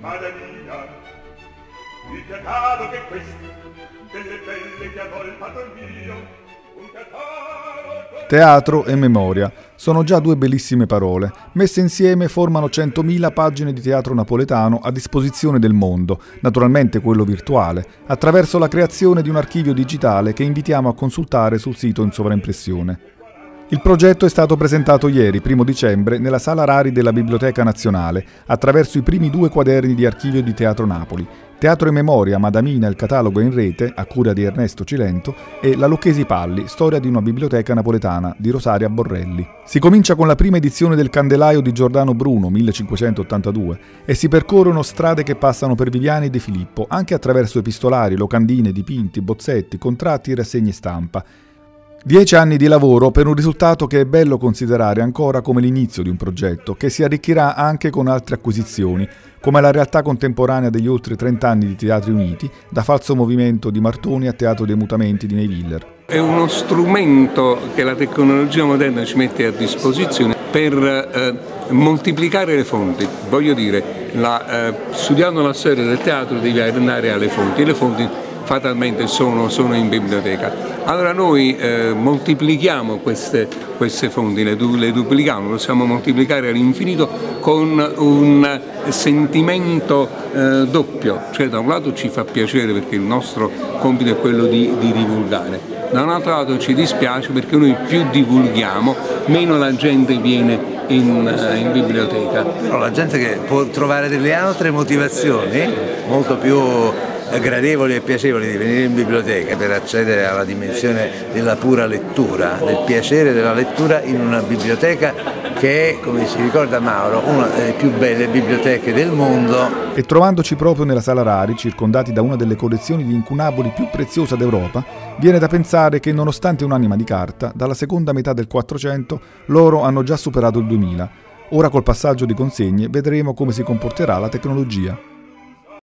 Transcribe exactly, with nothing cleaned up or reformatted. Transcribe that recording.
Madre mia, il peccato che questo, delle belle che ha volpato il mio, un peccato... Teatro e memoria sono già due bellissime parole. Messe insieme formano centomila pagine di teatro napoletano a disposizione del mondo, naturalmente quello virtuale, attraverso la creazione di un archivio digitale che invitiamo a consultare sul sito in sovraimpressione. Il progetto è stato presentato ieri, primo dicembre, nella Sala Rari della Biblioteca Nazionale, attraverso i primi due quaderni di archivio di Teatro Napoli, Teatro e Memoria, Madamina, il catalogo in rete, a cura di Ernesto Cilento, e La Lucchesi Palli, storia di una biblioteca napoletana, di Rosaria Borrelli. Si comincia con la prima edizione del Candelaio di Giordano Bruno, millecinquecentottantadue, e si percorrono strade che passano per Viviani e De Filippo, anche attraverso epistolari, locandine, dipinti, bozzetti, contratti e rassegne stampa. Dieci anni di lavoro per un risultato che è bello considerare ancora come l'inizio di un progetto, che si arricchirà anche con altre acquisizioni, come la realtà contemporanea degli oltre trenta anni di Teatri Uniti, da Falso Movimento di Martoni a Teatro dei Mutamenti di Neiviller. È uno strumento che la tecnologia moderna ci mette a disposizione per eh, moltiplicare le fonti. Voglio dire, la, eh, studiando la storia del teatro devi andare alle fonti, e le fonti fatalmente sono, sono in biblioteca. Allora noi eh, moltiplichiamo queste, queste fonti, le, du, le duplichiamo, possiamo moltiplicare all'infinito con un sentimento eh, doppio, cioè da un lato ci fa piacere perché il nostro compito è quello di, di divulgare, da un altro lato ci dispiace perché noi più divulghiamo, meno la gente viene in, in biblioteca. Però la gente che può trovare delle altre motivazioni molto più gradevoli e piacevoli di venire in biblioteca per accedere alla dimensione della pura lettura, del piacere della lettura in una biblioteca che è, come ci ricorda Mauro, una delle più belle biblioteche del mondo. E trovandoci proprio nella Sala Rari, circondati da una delle collezioni di incunaboli più preziosa d'Europa, viene da pensare che nonostante un'anima di carta, dalla seconda metà del Quattrocento loro hanno già superato il duemila. Ora col passaggio di consegne vedremo come si comporterà la tecnologia.